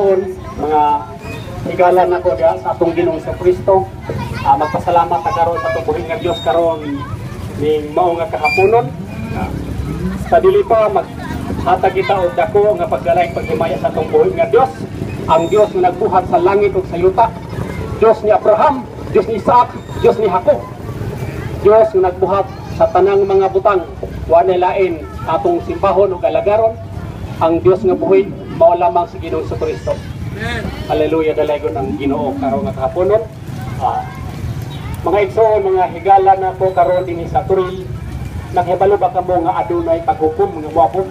igsoon, mga higalan ako diha sa atong Ginoong Kristo. Magpasalamat ta karon sa tubuhin nga Dios karon ning mao nga kahaponon. Sa dili pa maghatag kita og dako nga pagdalay paghimaya sa atong buhi nga Dios, ang Dios nga nagbuhat sa langit ug sa yuta, Dios ni Abraham, Dios ni Isaac, Dios ni Jacob, Dios nga nagbuhat sa tanang mga butang, wa na lain atong simbahon ug alagaron. Ang Dios nga buhi mao lamang si Ginoong Kristo. Hallelujah, dalaygon ang Ginoo karon nga kahaponon. Mga igsoon, mga higala na ko karon dinhi sa Turil, naghibalo ba kamo nga adunay paghukom mga muabot?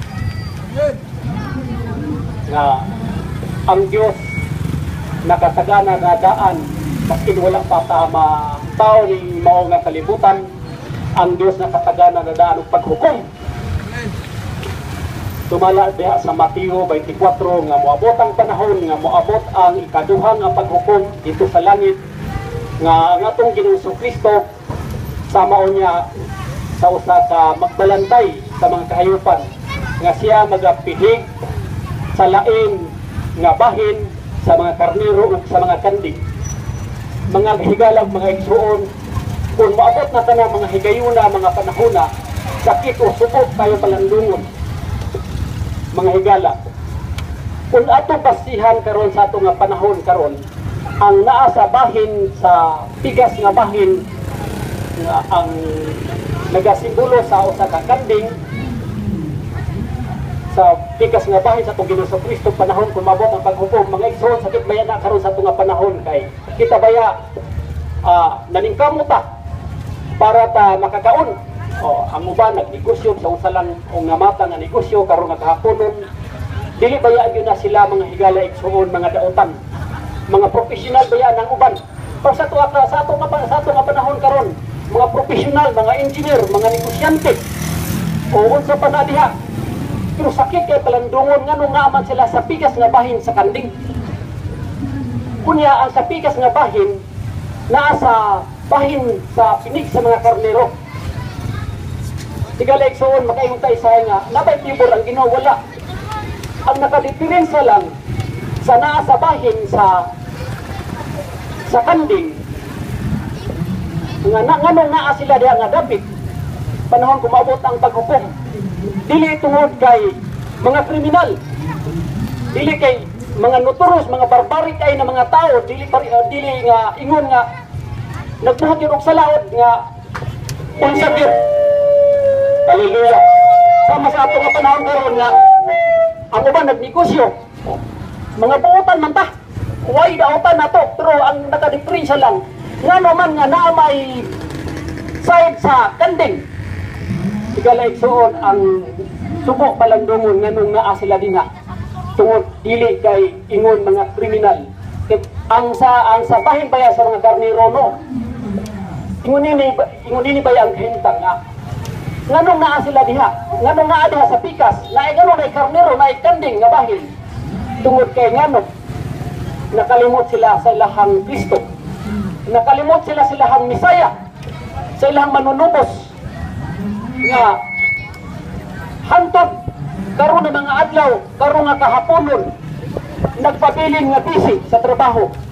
Nga ang Dios nakasagana nga daan maski wala pa tama tao ning mao nga kalibutan, ang Dios nakasagana nga daan og paghukom. Tumala diha sa Mateo 24 nga moabot ang panahon nga moabot ang ikaduhang nga paghukom dito sa langit, nga ang atong Ginoong Kristo sama niya sa usa ka magbalantay sa mga kahayupan nga siya magapihig sa lain nga bahin sa mga karnero ug sa mga kanding. Mga higalang mga igsoon, kung moabot na tanang mga higayuna, mga panahona, sakit o subok tayo palandungon. Mga higala, kung atong basihan karon sa atong nga panahon karon, ang naa sa bahin sa pigas nga bahin nga ang nagasimbolo sa usa ka kanding sa pigas nga bahin sa atong Ginoong Kristo panahon kung mabot ang paghukom. Mga igsoon, sakit baya na karon sa atong nga panahon kay kita baya naningkamot ta para ta makakaon. Ang uban nagnegosyo sa usalan o nga mata nga negosyo karon nga kahaponon, dili baya gyud na sila mga higala igsoon, mga daotan, mga profesional baya nang uban. Pero sa ato nga panahon karon, mga profesional, mga engineer, mga negosyante, o unsa pa na diha. Pero sakit kay palandungon ngano nga man sila sa pigas nga bahin sa kanding. Kunya ang sa pigas nga bahin naa sa bahin sa pinig sa mga karnero. Tigala igsoon, makaingon tayo sa nga nabay tibor ang Ginoo, wala. Ang nakadiferensya lang sa naa sa bahin sa kanding nga ngano naa sila diha nga dapit panahon kumabot ang paghukom. Dili tungod kay mga kriminal, dili kay mga notorious, mga barbarik ay na mga tao, dili nga ingon nga nagbuhat yun og salaod nga unsa gyud. Hallelujah. Sama sa ato nga panahon karon nga ang uban nagnegosyo, mga buotan man ta, way daotan nato, pero ang nakadiferensya lang ngano man nga naa may side sa kanding. Tigala igsoon, ang subo palandungon nganong naa sila dinha tungod dili kay ingon mga kriminal. Ang sa bahin baya sa mga karnero no, ingon ini baya ang hintang nga nganong naa sila diha, nganong naa diha sa pikas, naay ngano nay karnero, naay kanding nga bahin. Tungod kay ngano nakalimot sila sa ilahang Kristo, nakalimot sila sa ilahang Misaya, sa ilahang manunubos nga hantod karon ng mga adlaw, karon nga kahaponon nagpabilin nga busy sa trabaho,